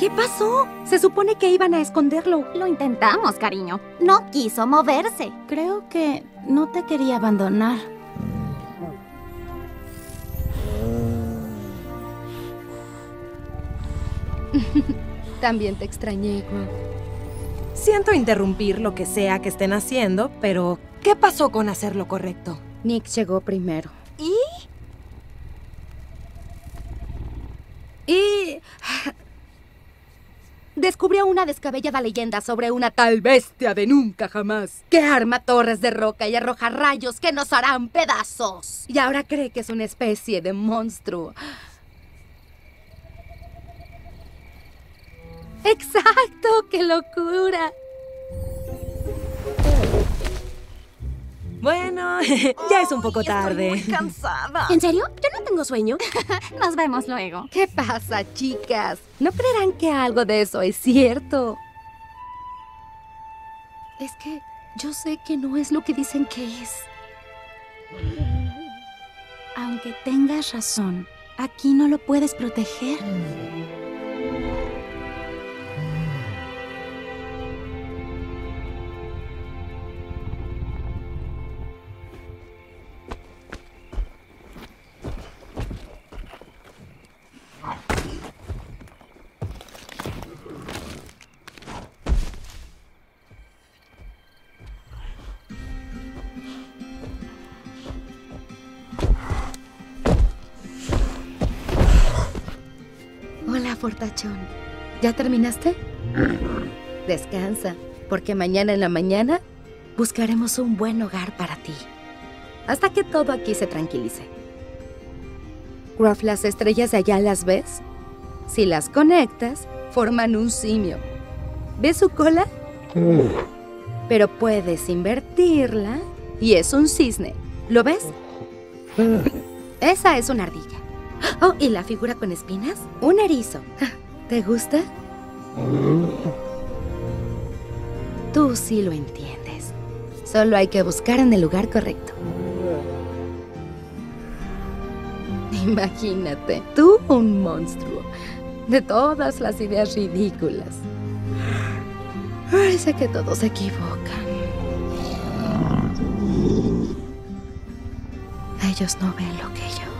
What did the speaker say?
¿Qué pasó? Se supone que iban a esconderlo. Lo intentamos, cariño. No quiso moverse. Creo que no te quería abandonar. También te extrañé, Grove. Siento interrumpir lo que sea que estén haciendo, pero ¿qué pasó con hacer lo correcto? Nick llegó primero. ¿Y? Descubrió una descabellada leyenda sobre una tal bestia de nunca jamás que arma torres de roca y arroja rayos que nos harán pedazos. Y ahora cree que es una especie de monstruo. ¡Exacto! ¡Qué locura! Bueno, ya es un poco tarde. Estoy muy cansada. ¿En serio? Yo no tengo sueño. Nos vemos luego. ¿Qué pasa, chicas? No creerán que algo de eso es cierto. Es que yo sé que no es lo que dicen que es. Aunque tengas razón, aquí no lo puedes proteger. Hola, fortachón. ¿Ya terminaste? Descansa, porque mañana en la mañana buscaremos un buen hogar para ti. Hasta que todo aquí se tranquilice. Gruff, ¿las estrellas de allá las ves? Si las conectas, forman un simio. ¿Ves su cola? Pero puedes invertirla y es un cisne. ¿Lo ves? Esa es una ardilla. Oh, ¿y la figura con espinas? Un erizo. ¿Te gusta? Tú sí lo entiendes. Solo hay que buscar en el lugar correcto. Imagínate, tú un monstruo. De todas las ideas ridículas. Parece que todos se equivocan. Ellos no ven lo que yo.